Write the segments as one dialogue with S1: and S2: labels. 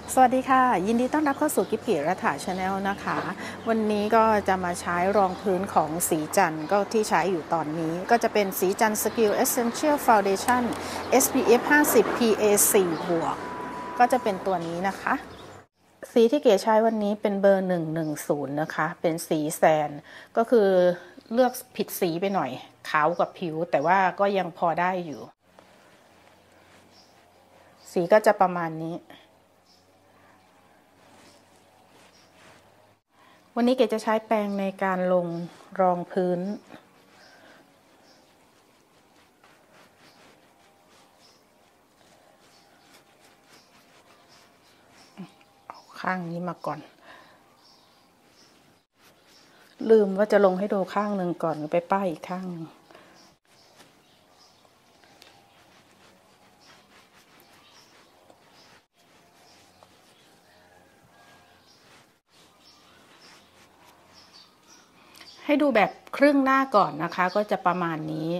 S1: สวัสดีค่ะยินดีต้อนรับเข้าสู่กิฟต์รัฐาชาแนลนะคะวันนี้ก็จะมาใช้รองพื้นของสีจันทร์ก็ที่ใช้อยู่ตอนนี้ก็จะเป็นสีจันทร์ Skill Essential Foundation SPF 50 PA 4 บวกก็จะเป็นตัวนี้นะคะสีที่เก๋ใช้วันนี้เป็นเบอร์110นะคะเป็นสีแซนก็คือเลือกผิดสีไปหน่อยขาวกับผิวแต่ว่าก็ยังพอได้อยู่สีก็จะประมาณนี้วันนี้เกจะใช้แปรงในการลงรองพื้นเอาข้างนี้มาก่อนลืมว่าจะลงให้ดูข้างหนึ่งก่อนไปป้ายอีกข้างหนึ่งให้ดูแบบครึ่งหน้าก่อนนะคะก็จะประมาณนี้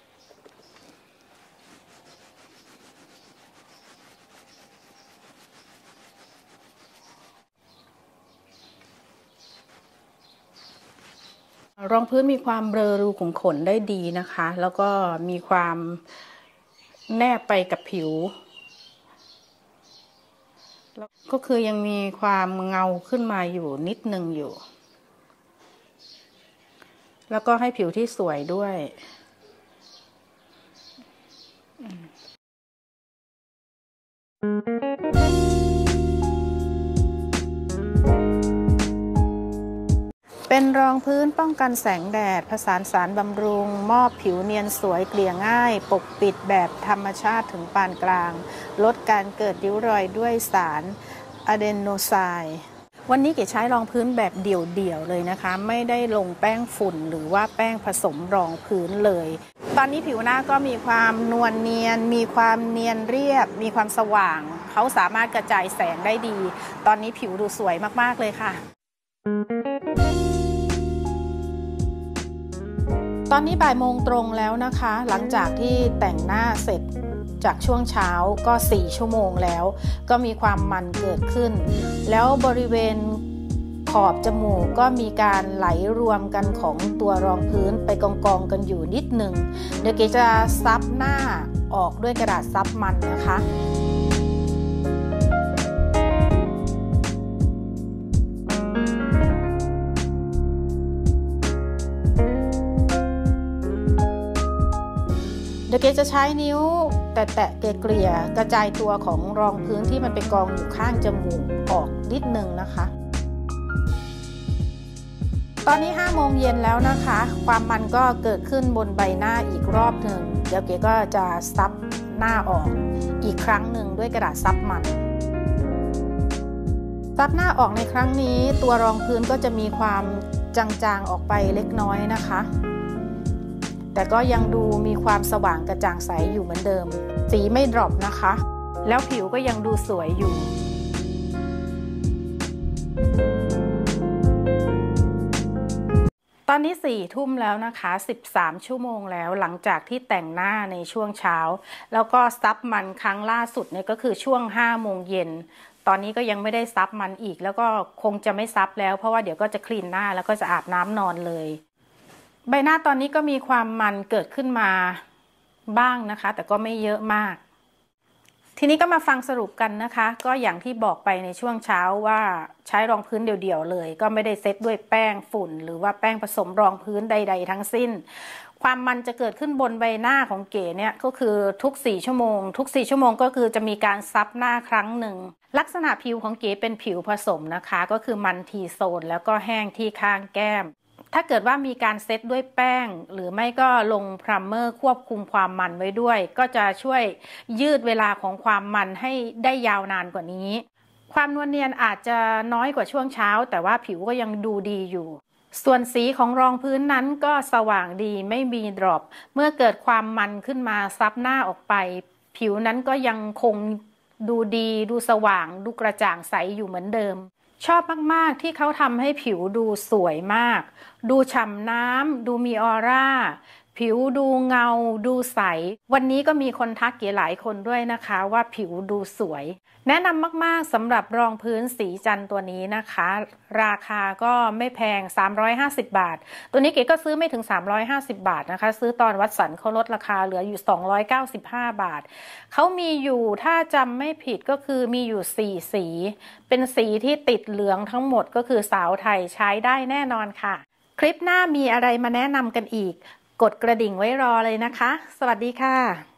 S1: รองพื้นมีความเบลอรูขุมขนได้ดีนะคะแล้วก็มีความแนบไปกับผิวก็คือยังมีความเงาขึ้นมาอยู่นิดนึงอยู่แล้วก็ให้ผิวที่สวยด้วยเป็นรองพื้นป้องกันแสงแดดผสานสารบำรุงมอบผิวเนียนสวยเกลี่ยง่ายปกปิดแบบธรรมชาติถึงปานกลางลดการเกิดริ้วรอยด้วยสารอะเดโนไซน์วันนี้เก๋ใช้รองพื้นแบบเดี่ยวๆเลยนะคะไม่ได้ลงแป้งฝุ่นหรือว่าแป้งผสมรองพื้นเลยตอนนี้ผิวหน้าก็มีความนวลเนียนมีความเนียนเรียบมีความสว่างเขาสามารถกระจายแสงได้ดีตอนนี้ผิวดูสวยมากๆเลยค่ะตอนนี้บ่ายโมงตรงแล้วนะคะหลังจากที่แต่งหน้าเสร็จจากช่วงเช้าก็4 ชั่วโมงแล้วก็มีความมันเกิดขึ้นแล้วบริเวณขอบจมูกก็มีการไหลรวมกันของตัวรองพื้นไปกองๆกันอยู่นิดหนึ่งเดี๋ยวเก๋จะซับหน้าออกด้วยกระดาษซับมันนะคะเดี๋ยวเกจะใช้นิ้วแตะเกลี่ยกระจายตัวของรองพื้นที่มันไปกองอยู่ข้างจมูกออกนิดนึงนะคะตอนนี้5 โมงเย็นแล้วนะคะความมันก็เกิดขึ้นบนใบหน้าอีกรอบหนึ่งเดี๋ยวเกก็จะซับหน้าออกอีกครั้งหนึ่งด้วยกระดาษซับมันซับหน้าออกในครั้งนี้ตัวรองพื้นก็จะมีความจางๆออกไปเล็กน้อยนะคะแต่ก็ยังดูมีความสว่างกระจ่างใสอยู่เหมือนเดิมสีไม่ดรอปนะคะแล้วผิวก็ยังดูสวยอยู่ตอนนี้4 ทุ่มแล้วนะคะ13 ชั่วโมงแล้วหลังจากที่แต่งหน้าในช่วงเช้าแล้วก็ซับมันครั้งล่าสุดเนี่ยก็คือช่วง5 โมงเย็นตอนนี้ก็ยังไม่ได้ซับมันอีกแล้วก็คงจะไม่ซับแล้วเพราะว่าเดี๋ยวก็จะคลีนหน้าแล้วก็จะอาบน้ำนอนเลยใบหน้าตอนนี้ก็มีความมันเกิดขึ้นมาบ้างนะคะแต่ก็ไม่เยอะมากทีนี้ก็มาฟังสรุปกันนะคะก็อย่างที่บอกไปในช่วงเช้าว่าใช้รองพื้นเดี่ยวๆเลยก็ไม่ได้เซตด้วยแป้งฝุ่นหรือว่าแป้งผสมรองพื้นใดๆทั้งสิ้นความมันจะเกิดขึ้นบนใบหน้าของเก๋เนี่ยก็คือทุก4 ชั่วโมงทุก4 ชั่วโมงก็คือจะมีการซับหน้าครั้งหนึ่งลักษณะผิวของเก๋เป็นผิวผสมนะคะก็คือมันทีโซนแล้วก็แห้งที่ข้างแก้มถ้าเกิดว่ามีการเซตด้วยแป้งหรือไม่ก็ลงไพรเมอร์ควบคุมความมันไว้ด้วยก็จะช่วยยืดเวลาของความมันให้ได้ยาวนานกว่านี้ความนวลเนียนอาจจะน้อยกว่าช่วงเช้าแต่ว่าผิวก็ยังดูดีอยู่ส่วนสีของรองพื้นนั้นก็สว่างดีไม่มีดรอปเมื่อเกิดความมันขึ้นมาซับหน้าออกไปผิวนั้นก็ยังคงดูดีดูสว่างดูกระจ่างใสอยู่เหมือนเดิมชอบมากๆที่เขาทำให้ผิวดูสวยมากดูฉ่ำน้ำดูมีออร่าผิวดูเงาดูใสวันนี้ก็มีคนทักเก๋หลายคนด้วยนะคะว่าผิวดูสวยแนะนำมากๆสำหรับรองพื้นสีจันทร์ตัวนี้นะคะราคาก็ไม่แพง350 บาทตัวนี้เก๋ก็ซื้อไม่ถึง350 บาทนะคะซื้อตอนวัดสันเขาลดราคาเหลืออยู่295 บาทเขามีอยู่ถ้าจำไม่ผิดก็คือมีอยู่4สีเป็นสีที่ติดเหลืองทั้งหมดก็คือสาวไทยใช้ได้แน่นอนค่ะคลิปหน้ามีอะไรมาแนะนำกันอีกกดกระดิ่งไว้รอเลยนะคะสวัสดีค่ะ